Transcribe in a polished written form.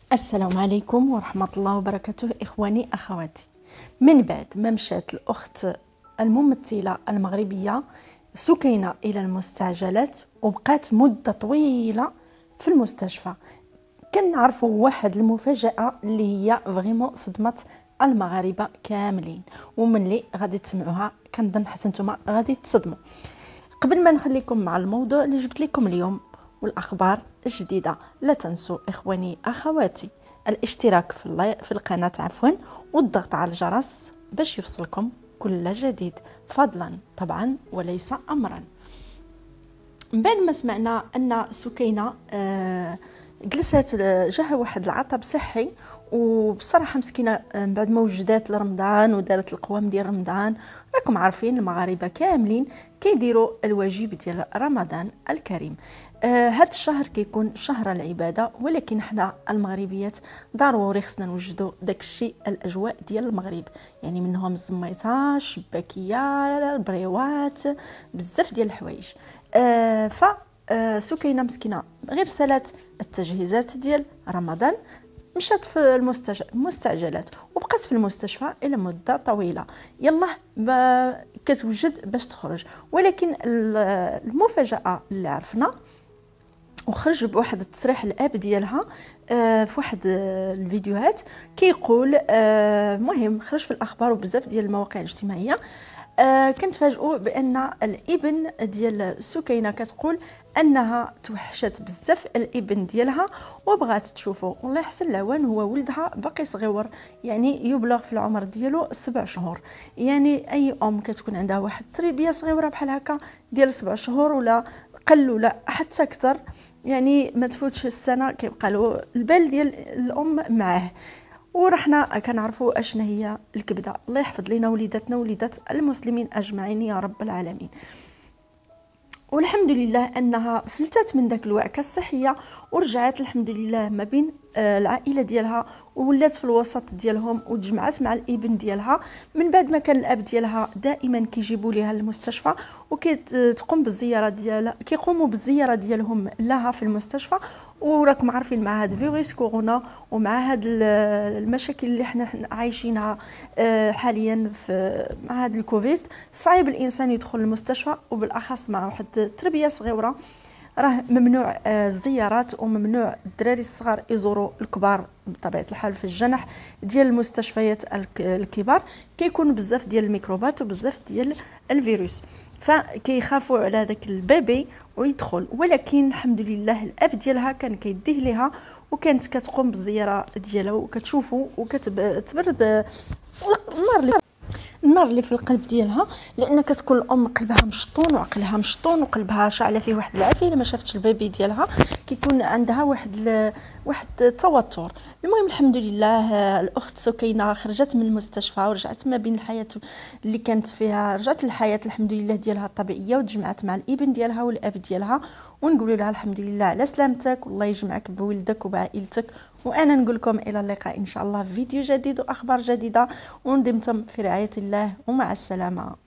السلام عليكم ورحمة الله وبركاته إخواني أخواتي. من بعد ما مشات الأخت الممثلة المغربية سكينة إلى المستعجلات وبقات مدة طويلة في المستشفى، كنعرفوا واحد المفاجأة اللي هي فريمون صدمت المغاربة كاملين، ومن اللي غادي تسمعوها كنظن حتى نتوما غادي تصدموا. قبل ما نخليكم مع الموضوع اللي جبت لكم اليوم والاخبار الجديده، لا تنسوا اخواني اخواتي الاشتراك في القناه والضغط على الجرس باش يوصلكم كل جديد، فضلا طبعا وليس امرا. من بعد ما سمعنا ان سكينه جلست جاها واحد العطب صحي، وبصراحه مسكينه من بعد ما وجدات لرمضان ودارت القوام ديال رمضان، راكم عارفين المغاربه كاملين كيديروا الواجب ديال رمضان الكريم. هذا الشهر كيكون شهر العباده، ولكن حنا المغربيات ضروري خصنا نوجدوا داكشي الاجواء ديال المغرب، يعني منهم الزميطه، الشباكيه، البريوات، بزاف ديال الحوايج. ف سكينه مسكينه غير سالات التجهيزات ديال رمضان، مشات في المستعجلات وبقات في المستشفى الى مده طويله، يلا كتوجد باش تخرج. ولكن المفاجاه اللي عرفنا وخرج بواحد التصريح الاب ديالها في واحد الفيديوهات كيقول، مهم خرج في الاخبار وبزاف ديال المواقع الاجتماعيه، كنتفاجئوا بان الابن ديال سكينه كتقول انها توحشت بزاف الابن ديالها وبغات تشوفه، والله يحسن العوان هو ولدها باقي صغيور، يعني يبلغ في العمر ديالو 7 شهور. يعني اي ام كتكون عندها واحد التربيه صغيره بحال هكا ديال 7 شهور ولا قل ولا حتى اكثر، يعني ما تفوتش السنه كيبقى له البال ديال الام معاه. ورحنا كنعرفوا اشنا هي الكبده. الله يحفظ لنا وليداتنا وليدات المسلمين اجمعين يا رب العالمين. والحمد لله انها فلتات من داك الوعكه الصحيه ورجعت الحمد لله ما بين العائله ديالها، وولات في الوسط ديالهم وتجمعات مع الابن ديالها من بعد ما كان الاب ديالها دائما كيجيبوا ليها للمستشفى وكتقوم بالزياره ديالها، كيقوموا بالزياره ديالهم لها في المستشفى. وراكم عارفين مع هذا فيروس كورونا ومع هذا المشاكل اللي حنا عايشينها حاليا مع هذا الكوفيد، صعيب الانسان يدخل المستشفى، وبالاخص مع واحد التربيه صغيره راه ممنوع الزيارات، وممنوع الدراري الصغار يزوروا الكبار بطبيعه الحال. في الجنح ديال المستشفيات الكبار كيكون بزاف ديال الميكروبات وبزاف ديال الفيروس، فكيخافوا على داك البيبي ويدخل. ولكن الحمد لله الاب ديالها كان كيديه ليها وكانت كتقوم بالزياره ديالها وكتشوفوا وكتبرد النار اللي في القلب ديالها، لان كتكون الام قلبها مشطون وعقلها مشطون وقلبها شاعله فيه واحد العافيه. لما شافتش البيبي ديالها كيكون عندها واحد التوتر. المهم الحمد لله الاخت سكينه خرجت من المستشفى ورجعت ما بين الحياه اللي كانت فيها، رجعت للحياه الحمد لله ديالها الطبيعيه، وتجمعت مع الابن ديالها والاب ديالها، ونقول لها الحمد لله على سلامتك والله يجمعك بولدك وبعائلتك. وانا نقول لكم الى اللقاء ان شاء الله في فيديو جديد واخبار جديده، وندمتم في رعايه الله ومع السلامه.